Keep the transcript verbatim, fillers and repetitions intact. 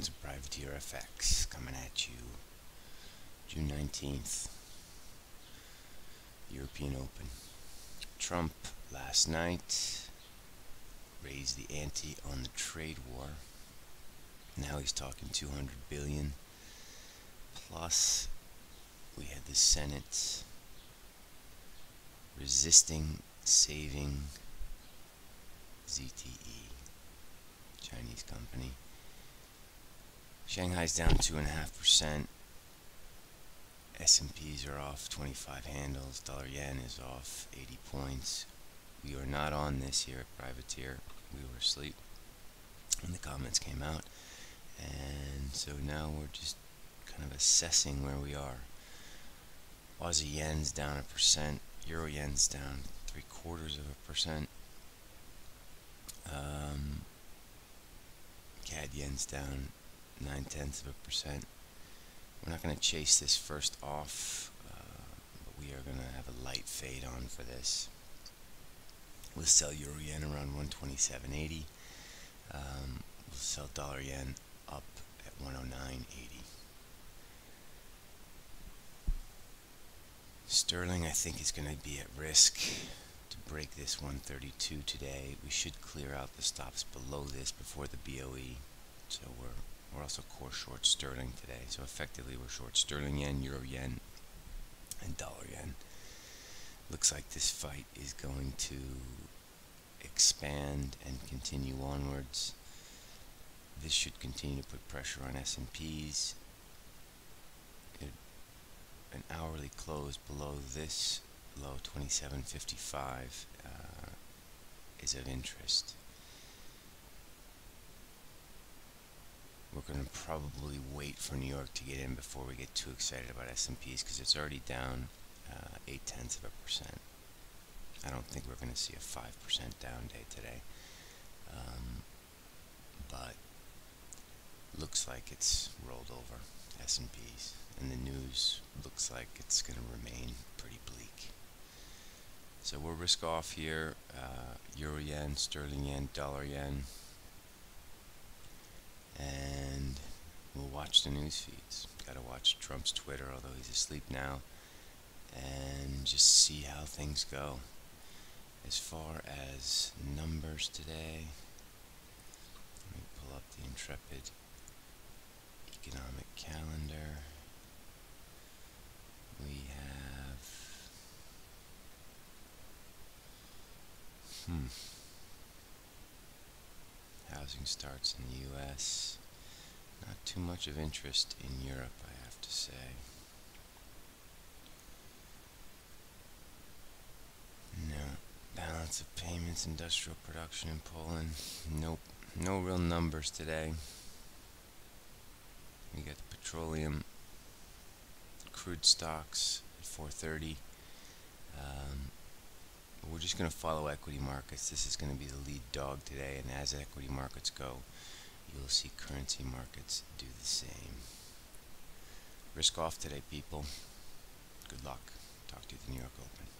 rounds of Privateer F X coming at you June nineteenth, European Open. Trump last night raised the ante on the trade war. Now he's talking two hundred billion. Plus, we had the Senate resisting saving Z T E, Chinese company. Shanghai's down two point five percent. S and P's are off twenty-five handles. Dollar yen is off eighty points. We are not on this here at Privateer. We were asleep when the comments came out. And so now we're just kind of assessing where we are. Aussie yen's down a percent. Euro yen's down three quarters of a percent. Um, C A D yen's down nine tenths of a percent. We're not going to chase this first off, uh, but we are going to have a light fade on for this. We'll sell Euro yen around one twenty-seven eighty. Um, we'll sell dollar yen up at one oh nine eighty. Sterling, I think, is going to be at risk to break this one thirty-two today. We should clear out the stops below this before the B O E. So we're we're also core short sterling today. So effectively we're short sterling yen, euro yen, and dollar yen. Looks like this fight is going to expand and continue onwards. This should continue to put pressure on S and P's. It, an hourly close below this low twenty-seven fifty-five uh, is of interest. We're going to probably wait for New York to get in before we get too excited about S and P's because it's already down uh, eight tenths of a percent. I don't think we're going to see a five percent down day today. Um, but looks like it's rolled over, S and P's. And the news looks like it's going to remain pretty bleak. So we'll risk off here. Uh, Euro yen, sterling yen, dollar yen. And we'll watch the news feeds. Gotta watch Trump's Twitter, although he's asleep now, and just see how things go. As far as numbers today, let me pull up the Intrepid economic calendar. We have hmm housing starts in the U S. Not too much of interest in Europe, I have to say. No. Balance of payments, industrial production in Poland. Nope. No real numbers today. We got the petroleum crude stocks at four thirty. Um, We're just going to follow equity markets. This is going to be the lead dog today, and as equity markets go, you'll see currency markets do the same. Risk off today, people. Good luck. Talk to you at the New York Open.